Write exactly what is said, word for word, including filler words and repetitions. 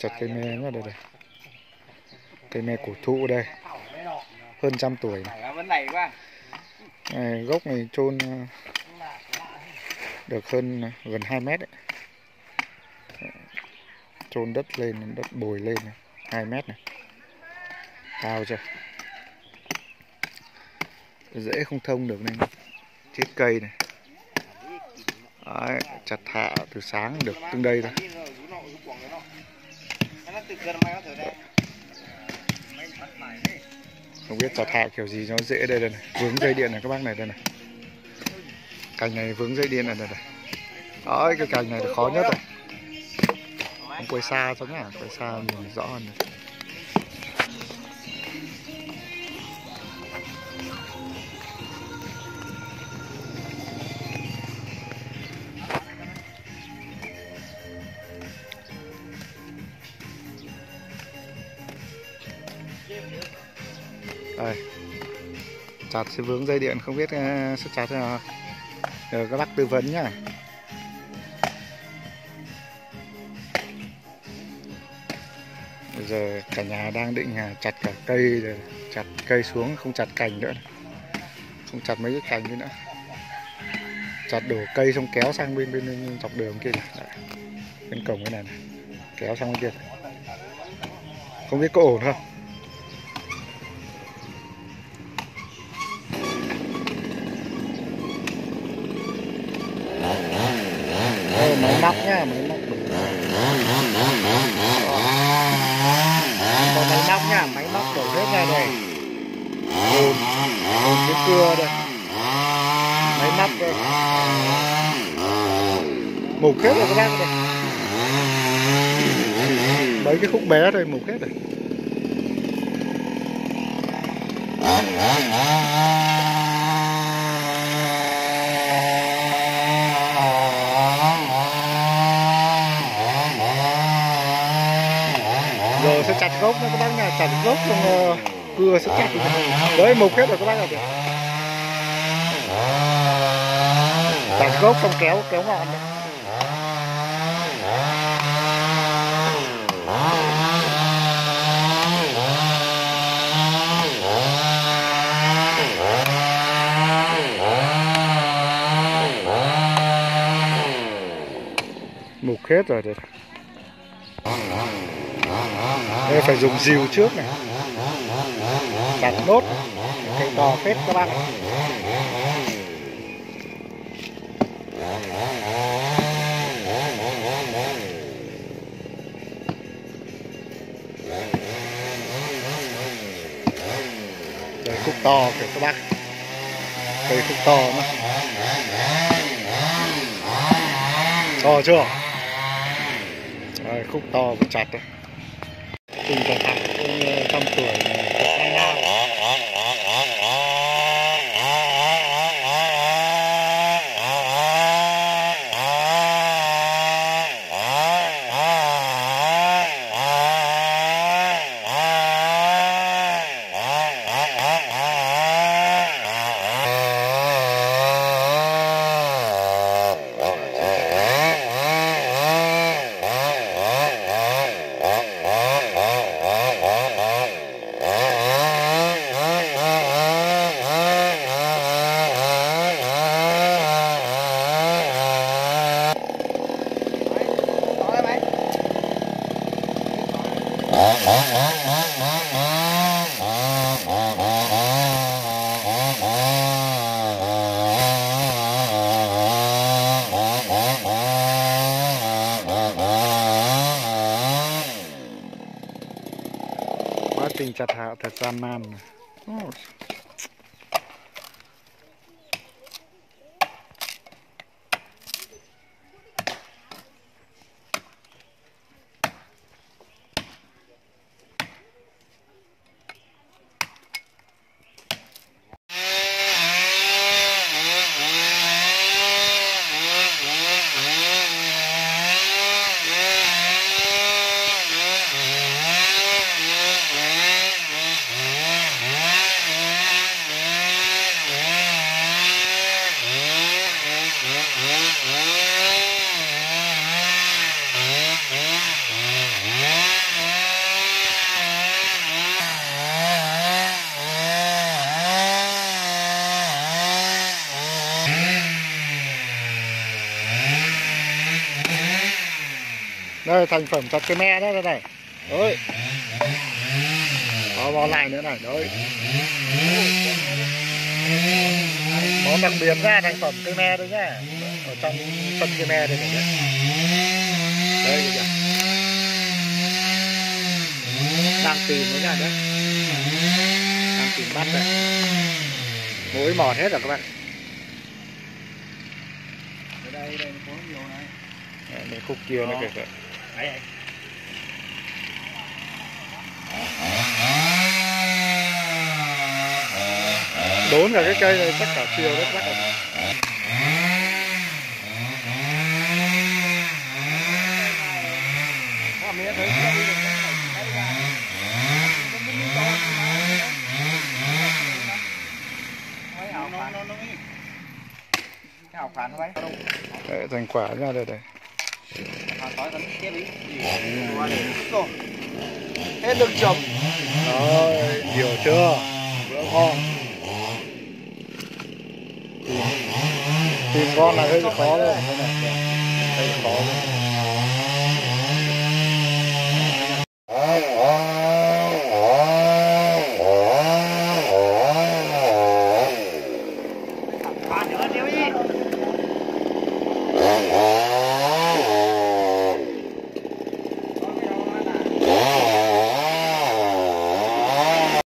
chặt cây me nhá, đây đây. Cây me cổ thụ đây. Hơn trăm tuổi này. Này, gốc này chôn được hơn gần hai mét đấy. Chôn đất lên, đất bồi lên này, hai mét này. Cao chưa? Rễ không thông được nên chết cây này. Đấy, chặt hạ từ sáng được từng đây thôi. Không biết chặt hạ kiểu gì nó dễ đây đây này. Vướng dây điện này các bác này đây này. Cành này vướng dây điện này đây này. Đấy, cái cành này là khó nhất rồi. Không quay xa cho nhá, quay xa nhìn rõ hơn này. Đây, chặt sẽ vướng dây điện, không biết uh, sẽ chặt thế nào. Nhờ các bác tư vấn nhá. Bây giờ cả nhà đang định uh, chặt cả cây, rồi chặt cây xuống, không chặt cành nữa, không chặt mấy cái cành nữa, chặt đổ cây xong kéo sang bên bên, bên dọc đường kia này. Đấy. Bên cổng cái này, này kéo sang bên kia, không biết có ổn không. Máy móc nhá, máy móc đổ. Có máy móc nhá, máy móc đổ hết ra đây. Ồn, ồn cái cưa đây. Máy móc đây. Mục hết rồi các bác đây. Mấy cái khúc bé thôi mục hết rồi. Rồi sẽ chặt gốc nữa các bác nha, chặt gốc xong uh, cưa sẽ chặt. Đấy mục hết rồi các bác ạ. Chặt gốc xong kéo kéo ngọn này. Mục hết rồi đấy. Đây phải dùng dìu trước này. Đặt nốt. Cây to phết các bác. Đây khúc to kìa các bác. Cây khúc to nữa. To chưa? Đây, khúc to và chặt đấy. Từng chặt hạ trăm tuổi này lao. Quá trình chặt hạ thật gian nan. Oh. Đây thành phẩm chặt cây me đó đây này. Đấy. Đó, vào lại nữa này, đấy. Món đặc biệt ra thành phẩm cây me đấy nhá. Ở trong phân cây me đây này đấy. Đây kìa. Đang tìm đấy nha đấy. Đang tìm bắt đấy. Mối mọt hết rồi các bạn. Đây đây có nhiều này. Đây khúc kia nó kìa. Đấy, đấy. Đốn cả cái cây này chắc cả chiều đấy các bạn. Đấy, thành quả ra đây đây. Hết được trồng. Rồi, nhiều chưa? Bữa ngon. Tìm, tìm con này hơi khó thôi. Đây là khó thôi.